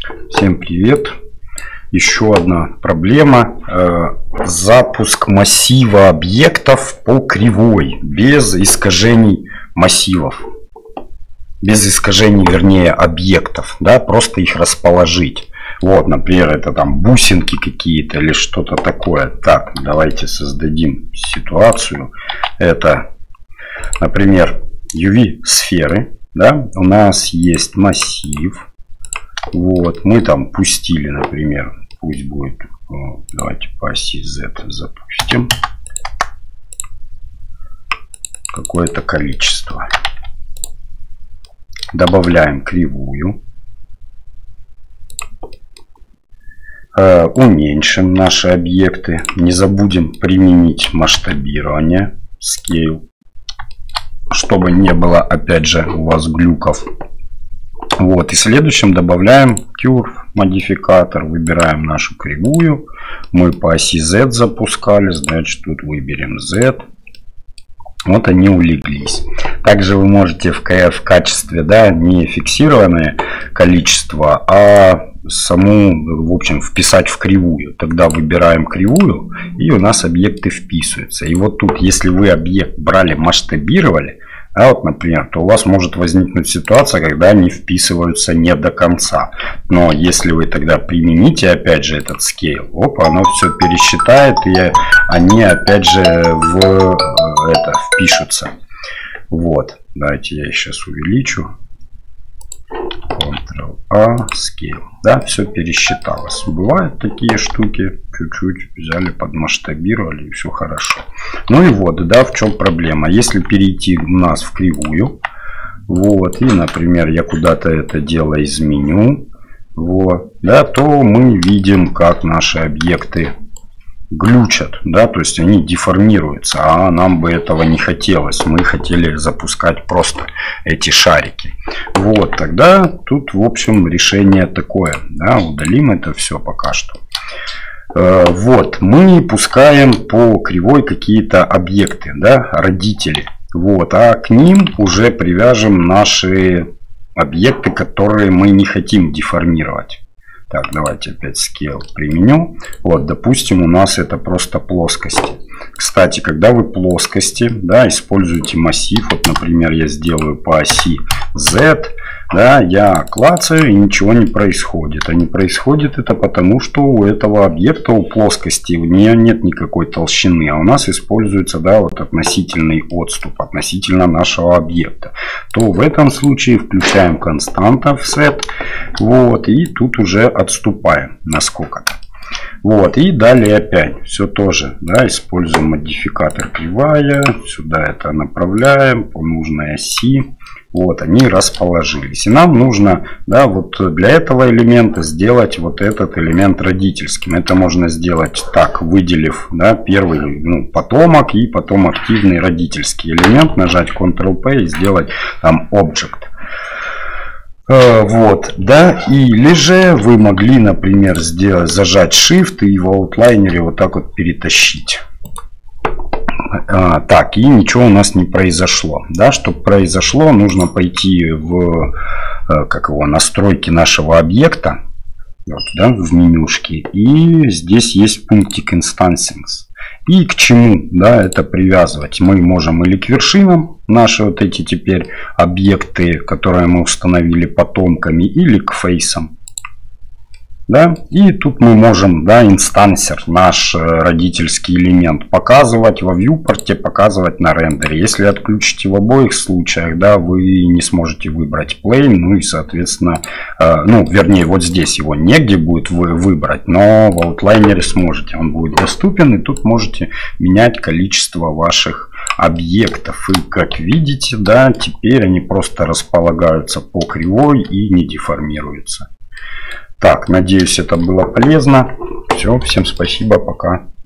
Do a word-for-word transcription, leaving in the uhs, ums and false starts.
Всем привет! Еще одна проблема. Запуск массива объектов по кривой, без искажений массивов. Без искажений, вернее, объектов. Да, просто их расположить. Вот, например, это там бусинки какие-то или что-то такое. Так, давайте создадим ситуацию. Это, например, ю ви-сферы. Да, у нас есть массив. Вот, мы там пустили, например, пусть будет, давайте по оси Z запустим какое-то количество. Добавляем кривую. Э, уменьшим наши объекты. Не забудем применить масштабирование, scale, чтобы не было, опять же, у вас глюков. Вот, и следующим добавляем curve модификатор, выбираем нашу кривую. Мы по оси Z запускали, значит тут выберем Z. Вот они улеглись. Также вы можете в, в качестве, да, не фиксированное количество, а саму, в общем, вписать в кривую. Тогда выбираем кривую, и у нас объекты вписываются. И вот тут, если вы объект брали, масштабировали, а вот, например, то у вас может возникнуть ситуация, когда они вписываются не до конца. Но если вы тогда примените, опять же, этот scale, опа, оно все пересчитает, и они, опять же, в это впишутся. Вот, давайте я сейчас увеличу. контрол-А, scale. Да, все пересчиталось. Бывают такие штуки, чуть-чуть взяли, подмасштабировали, и все хорошо. Ну и вот, да, в чем проблема. Если перейти у нас в кривую, вот, и, например, я куда-то это дело изменю, вот, да, то мы видим, как наши объекты глючат, да, то есть они деформируются, а нам бы этого не хотелось. Мы хотели запускать просто эти шарики. Вот, тогда тут, в общем, решение такое, да, удалим это все пока что. Э, вот, мы пускаем по кривой какие-то объекты, да, родители. Вот, а к ним уже привяжем наши объекты, которые мы не хотим деформировать. Так, давайте опять scale применю. Вот, допустим, у нас это просто плоскости. Кстати, когда вы плоскости, да, используете массив, вот, например, я сделаю по оси Z, да, я клацаю, и ничего не происходит. А не происходит это потому, что у этого объекта, у плоскости, у нее нет никакой толщины. А у нас используется, да, вот относительный отступ относительно нашего объекта. То в этом случае включаем константа offset. Вот, и тут уже отступаем на сколько-то. Вот, и далее опять все тоже, да, используем модификатор кривая, сюда это направляем по нужной оси. Вот, они расположились. И нам нужно, да, вот для этого элемента сделать вот этот элемент родительским. Это можно сделать так, выделив, да, первый, ну, потомок и потом активный родительский элемент, нажать контрол-P и сделать там Object. Вот, да, или же вы могли, например, сделать, зажать Shift и в аутлайнере вот так вот перетащить. А, так, и ничего у нас не произошло. Да, чтобы произошло, нужно пойти в, как его, настройки нашего объекта, вот, да, в менюшке, и здесь есть пунктик Instancings. И к чему, да, это привязывать? Мы можем или к вершинам, наши вот эти теперь объекты, которые мы установили потомками, или к фейсам. Да? И тут мы можем, да, инстансер, наш родительский элемент, показывать во вьюпорте, показывать на рендере. Если отключите в обоих случаях, да, вы не сможете выбрать plane, ну и соответственно, э, ну, вернее, вот здесь его негде будет вы выбрать, но в аутлайнере сможете, он будет доступен, и тут можете менять количество ваших объектов. И как видите, да, теперь они просто располагаются по кривой и не деформируются. Так, надеюсь, это было полезно. Все, всем спасибо, пока.